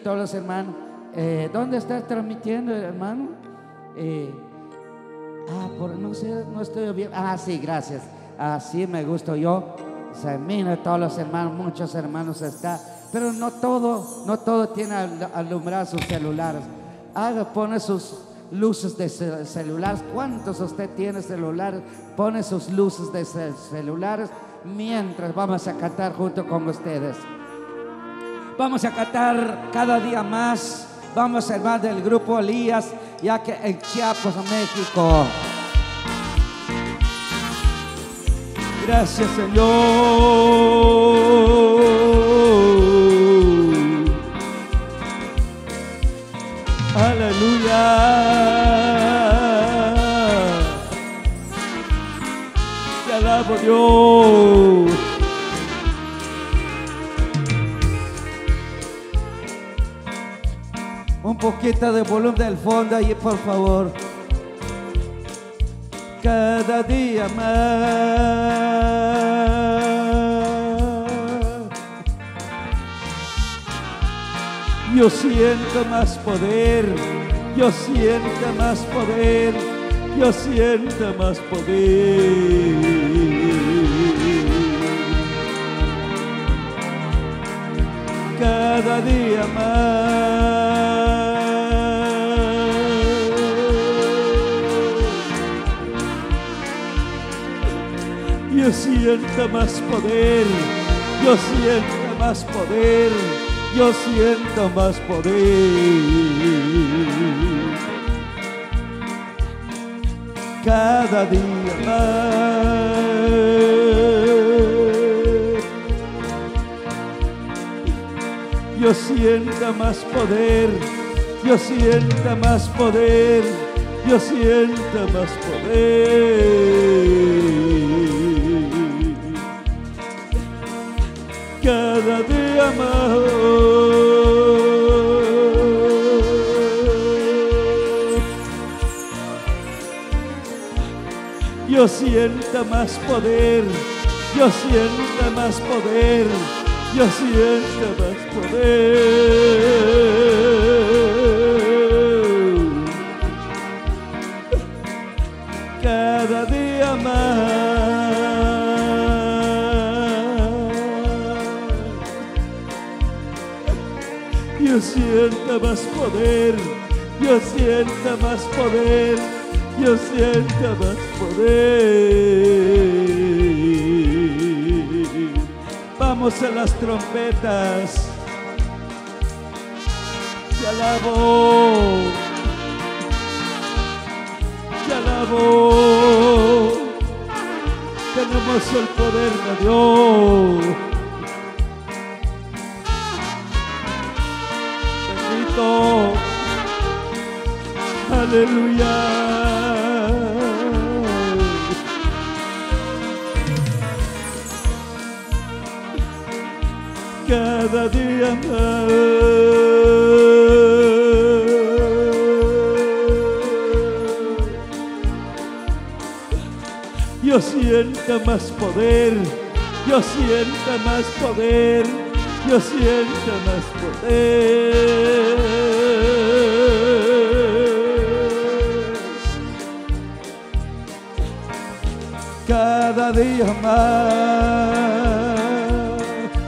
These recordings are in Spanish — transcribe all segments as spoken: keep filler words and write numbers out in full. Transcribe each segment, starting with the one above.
todos los hermanos. Eh, ¿Dónde estás transmitiendo, hermano? Eh, ah, por, no sé, no estoy bien. Ah, sí, gracias. Así me gusto yo. Se mira todos los hermanos, muchos hermanos está, pero no todo, no todo tiene al, alumbrar sus celulares. Haga, pone sus luces de celulares. ¿Cuántos usted tiene celulares? Pone sus luces de celulares mientras vamos a cantar junto con ustedes. Vamos a cantar cada día más. Vamos a hermano del grupo Elías, ya que en Chiapas, México. Gracias, Señor. Aleluya. Te alabo, Dios. Un poquito de volumen del fondo ahí, por favor. Cada día más yo siento más poder, yo siento más poder, yo siento más poder. Cada día más yo siento más poder, yo siento más poder, yo siento más poder. Cada día más yo siento más poder, yo siento más poder, yo siento más poder. Cada día más yo siento más poder, yo siento más poder, yo siento más poder. Cada día más yo siento más poder, yo siento más poder, yo siento más poder. Vamos a las trompetas. Te alabo, te alabo. Tenemos el poder de Dios. Aleluya. Cada día más yo siento más poder, yo siento más poder, yo siento más poder. Cada día más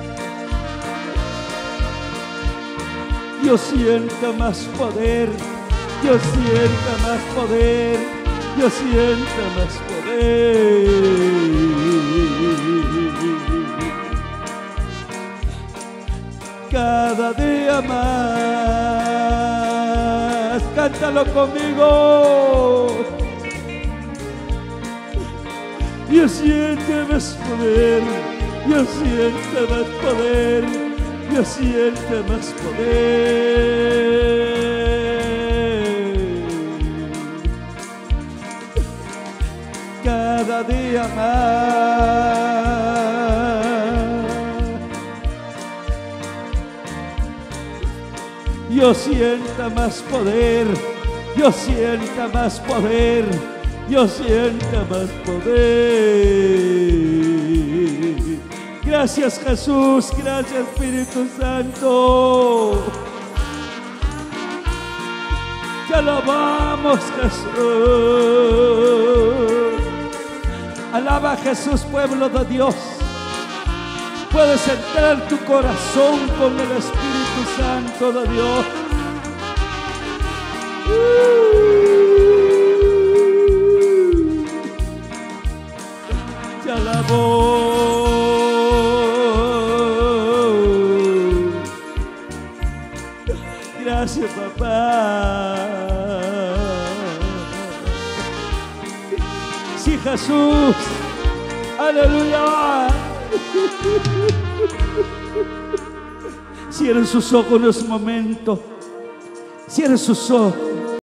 yo siento más poder, yo siento más poder, yo siento más poder. Cada día más, cántalo conmigo. Yo siento más poder, yo siento más poder, yo siento más poder. Cada día más yo siento más poder, yo siento más poder, yo siento más poder. Gracias, Jesús, gracias, Espíritu Santo. alabamos, Jesús. Alaba a Jesús, pueblo de Dios. Puedes entrar tu corazón con el Espíritu Santo de Dios. Te alabo. Gracias, papá. Sí, Jesús. Aleluya. Cierren sus ojos en este momento. Cierren sus ojos.